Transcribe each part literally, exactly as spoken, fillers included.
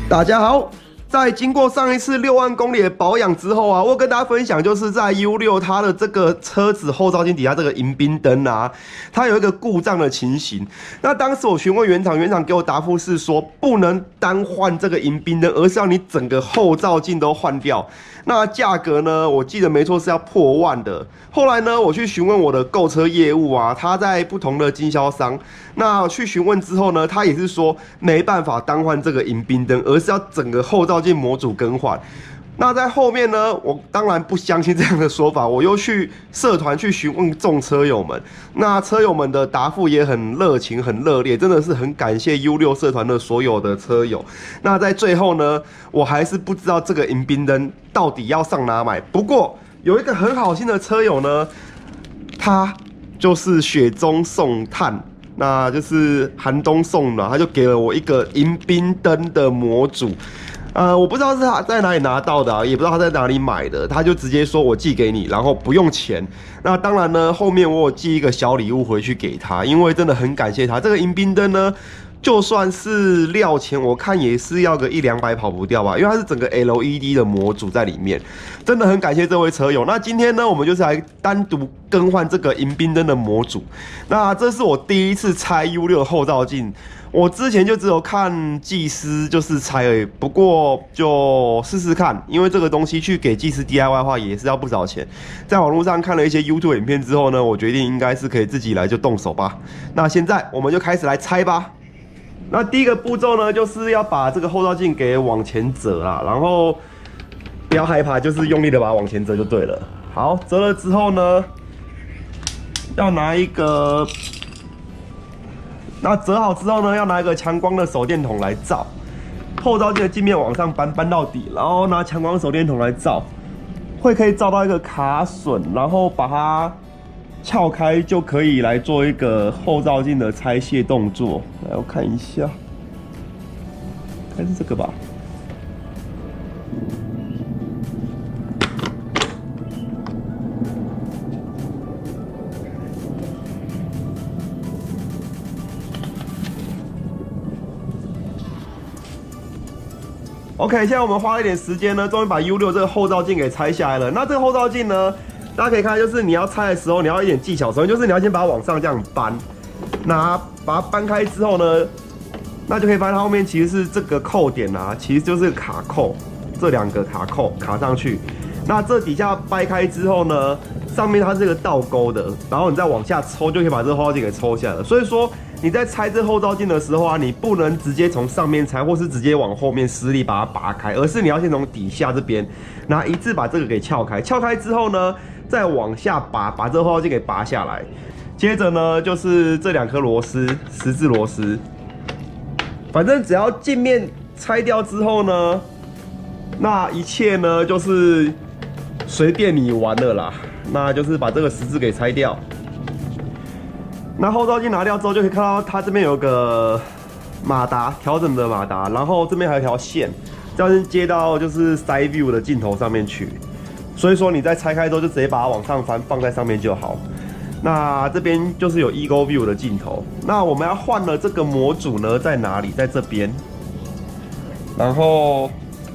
大家好，在经过上一次六万公里的保养之后啊，我跟大家分享，就是在 U 六 它的这个车子后照镜底下这个迎宾灯啊，它有一个故障的情形。那当时我询问原厂，原厂给我答复是说，不能单换这个迎宾灯，而是要你整个后照镜都换掉。那价格呢，我记得没错是要破万的。后来呢，我去询问我的购车业务啊，他在不同的经销商，那去询问之后呢，他也是说没办法单换这个迎宾灯，而是要整个后照镜模组更换。那在后面呢，我当然不相信这样的说法，我又去社团去询问众车友们，那车友们的答复也很热情、很热烈，真的是很感谢 U 六 社团的所有的车友。那在最后呢，我还是不知道这个迎宾灯到底要上哪买。不过有一个很好心的车友呢，他就是雪中送炭。那就是寒冬送暖，他就给了我一个迎宾灯的模组。呃，我不知道是他在哪里拿到的、啊，也不知道他在哪里买的，他就直接说我寄给你，然后不用钱。那当然呢，后面我有寄一个小礼物回去给他，因为真的很感谢他。这个迎宾灯呢，就算是料钱，我看也是要个一两百跑不掉吧，因为它是整个 L E D 的模组在里面，真的很感谢这位车友。那今天呢，我们就是来单独更换这个迎宾灯的模组。那这是我第一次拆 U 六 后照镜。我之前就只有看技师就是拆而已，不过就试试看，因为这个东西去给技师 D I Y 的话也是要不少钱。在网络上看了一些 YouTube 影片之后呢，我决定应该是可以自己来就动手吧。那现在我们就开始来拆吧。那第一个步骤呢，就是要把这个后照镜给往前折啦，然后不要害怕，就是用力的把它往前折就对了。好，折了之后呢，要拿一个。那折好之后呢，要拿一个强光的手电筒来照后照镜的镜面往上搬，搬到底，然后拿强光手电筒来照，会可以照到一个卡榫，然后把它撬开，就可以来做一个后照镜的拆卸动作。来，我看一下，应该是这个吧。OK， 现在我们花了一点时间呢，终于把 U 六 这个后照镜给拆下来了。那这个后照镜呢，大家可以看，就是你要拆的时候，你要一点技巧。首先就是你要先把它往上这样搬，那把它搬开之后呢，那就可以发现它后面其实是这个扣点啊，其实就是卡扣，这两个卡扣卡上去。那这底下掰开之后呢，上面它是个倒钩的，然后你再往下抽，就可以把这个后照镜给抽下来了。所以说你在拆这后照镜的时候啊，你不能直接从上面拆，或是直接往后面施力把它拔开，而是你要先从底下这边，然后一次把这个给撬开。撬开之后呢，再往下拔，把这个后照镜给拔下来。接着呢，就是这两颗螺丝，十字螺丝。反正只要镜面拆掉之后呢，那一切呢就是随便你玩了啦。那就是把这个十字给拆掉。那后照镜拿掉之后，就可以看到它这边有个马达调整的马达，然后这边还有一条线，这样接到就是 side view 的镜头上面去。所以说你在拆开之后，就直接把它往上翻，放在上面就好。那这边就是有 Eagle View 的镜头。那我们要换的这个模组呢，在哪里？在这边。然后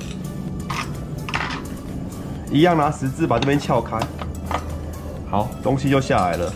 一样拿十字把这边撬开。好，东西就下来了。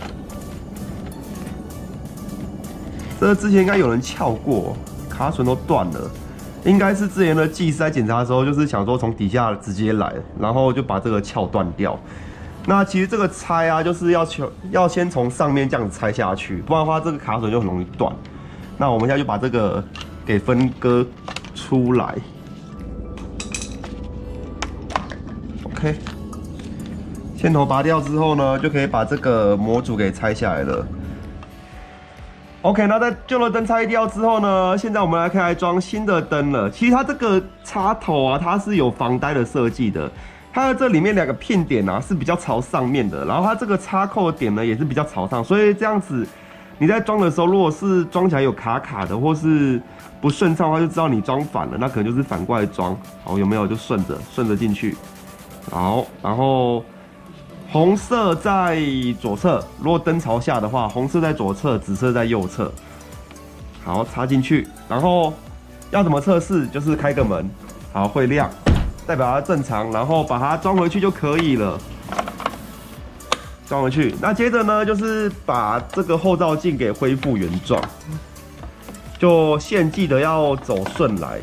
这之前应该有人撬过，卡榫都断了。应该是之前的技师在检查的时候，就是想说从底下直接来，然后就把这个撬断掉。那其实这个拆啊，就是要求要先从上面这样子拆下去，不然的话这个卡榫就很容易断。那我们现在就把这个给分割出来。OK， 线头拔掉之后呢，就可以把这个模组给拆下来了。OK， 那在旧的灯拆掉之后呢，现在我们来可以来装新的灯了。其实它这个插头啊，它是有防呆的设计的。它的这里面两个pin点啊是比较朝上面的，然后它这个插扣的点呢也是比较朝上，所以这样子你在装的时候，如果是装起来有卡卡的或是不顺畅的话，就知道你装反了，那可能就是反过来装。好，有没有？就顺着顺着进去。好，然后红色在左侧，如果灯朝下的话，红色在左侧，紫色在右侧。好，插进去，然后要怎么测试？就是开个门，好会亮，代表它正常，然后把它装回去就可以了。装回去，那接着呢，就是把这个后照镜给恢复原状，就线记得要走顺来。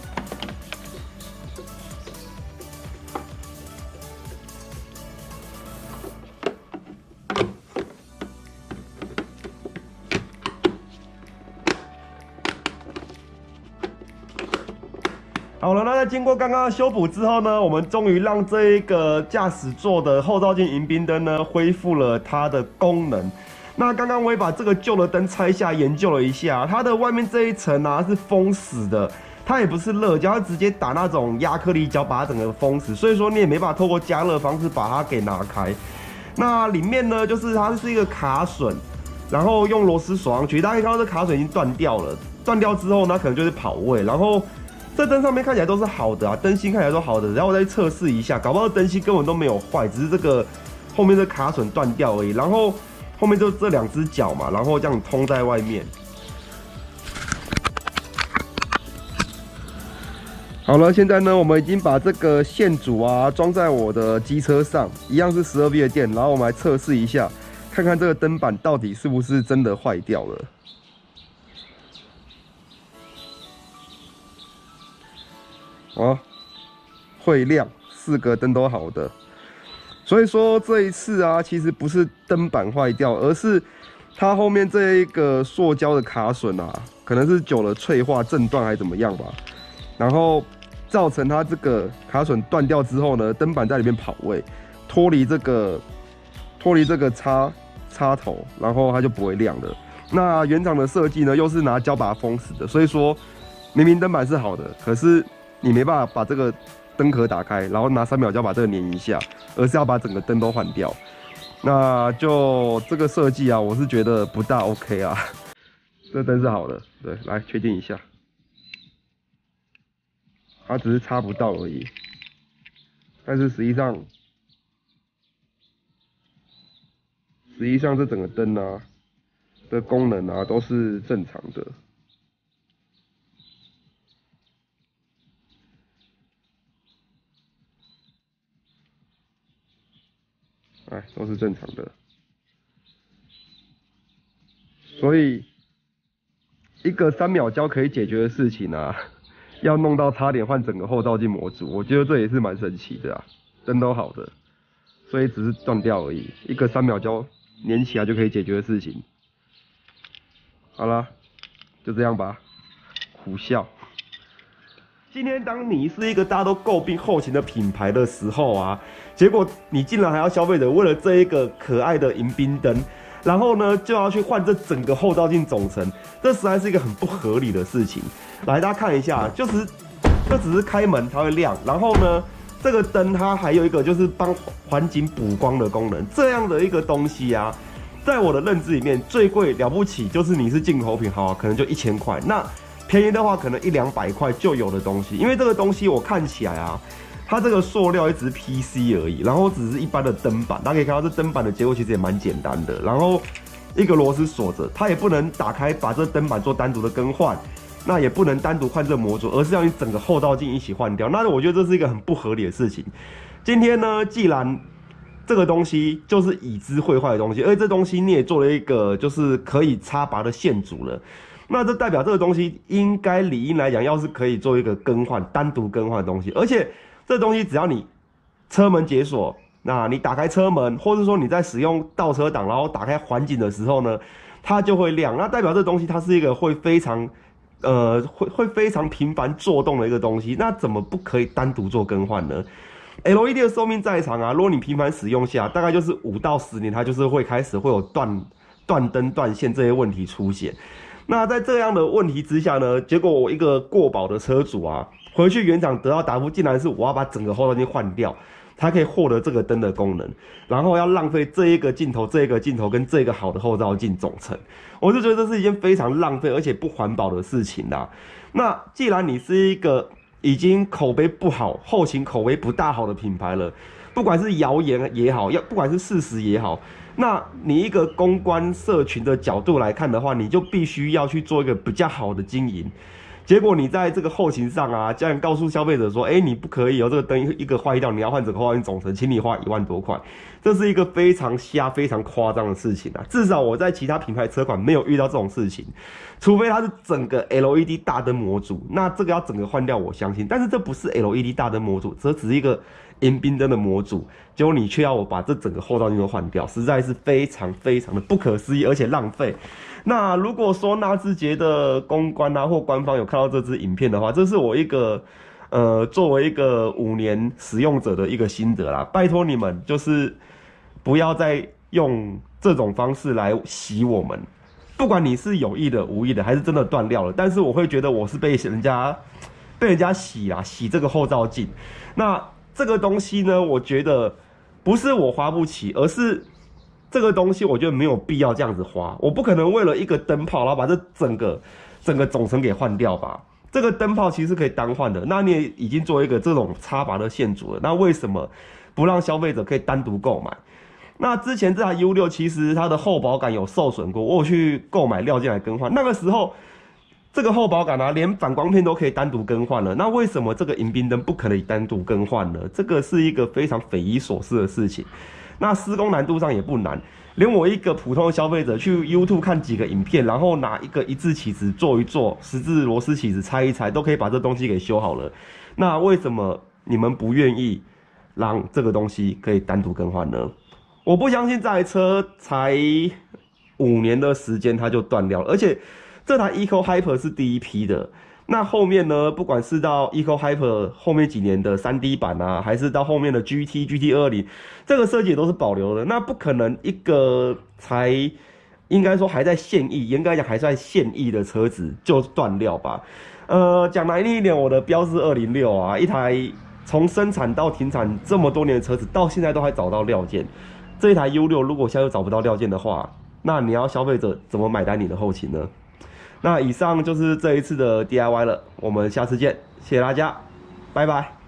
好了，那在经过刚刚的修补之后呢，我们终于让这一个驾驶座的后照镜迎宾灯呢恢复了它的功能。那刚刚我也把这个旧的灯拆下研究了一下，它的外面这一层啊是封死的，它也不是热胶，它直接打那种亚克力胶把它整个封死，所以说你也没办法透过加热方式把它给拿开。那里面呢，就是它是一个卡榫，然后用螺丝锁上去，大家可以看到这卡榫已经断掉了，断掉之后呢，可能就是跑位，然后。这灯上面看起来都是好的啊，灯芯看起来都好的，然后我再测试一下，搞不好灯芯根本都没有坏，只是这个后面的卡榫断掉而已。然后后面就这两只脚嘛，然后这样通在外面。好了，现在呢，我们已经把这个线组啊装在我的机车上，一样是十二 V 的电，然后我们来测试一下，看看这个灯板到底是不是真的坏掉了。哦，会亮，四个灯都好的，所以说这一次啊，其实不是灯板坏掉，而是它后面这一个塑胶的卡榫啊，可能是久了脆化、震断还是怎么样吧，然后造成它这个卡榫断掉之后呢，灯板在里面跑位，脱离这个脱离这个插插头，然后它就不会亮了。那原厂的设计呢，又是拿胶把它封死的，所以说明明灯板是好的，可是你没办法把这个灯壳打开，然后拿三秒胶把这个粘一下，而是要把整个灯都换掉。那就这个设计啊，我是觉得不大 OK 啊。这灯是好的，对，来确定一下，它只是插不到而已。但是实际上，实际上这整个灯啊的功能啊都是正常的。哎，都是正常的，所以一个三秒胶可以解决的事情啊，要弄到差点换整个后照镜模组，我觉得这也是蛮神奇的啊，灯都好的，所以只是断掉而已，一个三秒胶粘起来就可以解决的事情。好啦，就这样吧，苦笑。今天当你是一个大家都诟病后勤的品牌的时候啊，结果你竟然还要消费者为了这一个可爱的迎宾灯，然后呢就要去换这整个后照镜总成，这实在是一个很不合理的事情。来，大家看一下，就是这只是开门它会亮，然后呢这个灯它还有一个就是帮环境补光的功能，这样的一个东西啊，在我的认知里面最贵了不起就是你是进口品，好、啊，可能就一千块那。便宜的话，可能一两百块就有的东西，因为这个东西我看起来啊，它这个塑料也只是 P C 而已，然后只是一般的灯板，大家可以看到这灯板的结构其实也蛮简单的，然后一个螺丝锁着，它也不能打开把这灯板做单独的更换，那也不能单独换这个模组，而是要你整个后照镜一起换掉，那我觉得这是一个很不合理的事情。今天呢，既然这个东西就是已知会坏的东西，而且这东西你也做了一个就是可以插拔的线组了。那这代表这个东西应该理应来讲，要是可以做一个更换、单独更换的东西，而且这东西只要你车门解锁，那你打开车门，或者说你在使用倒车档，然后打开环景的时候呢，它就会亮。那代表这东西它是一个会非常，呃，会会非常频繁作动的一个东西。那怎么不可以单独做更换呢 ？L E D 的寿命再长啊，如果你频繁使用下，大概就是五到十年，它就是会开始会有断断灯、断线这些问题出现。那在这样的问题之下呢，结果我一个过保的车主啊，回去原厂得到答复，竟然是我要把整个后照镜换掉，才可以获得这个灯的功能，然后要浪费这一个镜头、这一个镜头跟这个好的后照镜总成，我就觉得这是一件非常浪费而且不环保的事情啦。那既然你是一个已经口碑不好、后勤口碑不大好的品牌了，不管是谣言也好，要不管是事实也好。那你一个公关社群的角度来看的话，你就必须要去做一个比较好的经营。 结果你在这个后勤上啊，竟然告诉消费者说，哎，你不可以哦，这个灯一个坏掉，你要换整个后照镜总成，请你花一万多块，这是一个非常瞎、非常夸张的事情啊！至少我在其他品牌车款没有遇到这种事情，除非它是整个 L E D 大灯模组，那这个要整个换掉，我相信。但是这不是 L E D 大灯模组，这只是一个迎宾灯的模组，结果你却要我把这整个后照镜都换掉，实在是非常非常的不可思议，而且浪费。那如果说纳智捷的公关啊或官方有看到这支影片的话，这是我一个呃作为一个五年使用者的一个心得啦。拜托你们就是不要再用这种方式来洗我们，不管你是有意的、无意的，还是真的断料了，但是我会觉得我是被人家被人家洗啊，洗这个后照镜。那这个东西呢，我觉得不是我花不起，而是这个东西我觉得没有必要这样子花，我不可能为了一个灯泡，然后把这整个整个总成给换掉吧。这个灯泡其实可以单换的，那你也已经做一个这种插拔的线组了，那为什么不让消费者可以单独购买？那之前这台 U 六其实它的后保杆有受损过，我有去购买料件来更换，那个时候这个后保杆啊，连反光片都可以单独更换了，那为什么这个迎宾灯不可以单独更换呢？这个是一个非常匪夷所思的事情。那施工难度上也不难，连我一个普通的消费者去 YouTube 看几个影片，然后拿一个一字起子做一做，十字螺丝起子拆一拆，都可以把这东西给修好了。那为什么你们不愿意让这个东西可以单独更换呢？我不相信这台车才五年的时间它就断掉了，而且这台 Eco Hyper 是第一批的。那后面呢，不管是到 Eco Hyper 后面几年的 三 D 版啊，还是到后面的 G T、G T 二二零，这个设计也都是保留的。那不可能一个才应该说还在现役，严格来讲还在现役的车子就断料吧？呃，讲难听一点，我的标致二零六啊，一台从生产到停产这么多年的车子，到现在都还找到料件。这一台 U 六如果现在又找不到料件的话，那你要消费者怎么买单你的后勤呢？那以上就是这一次的 D I Y 了，我们下次见，谢谢大家，拜拜。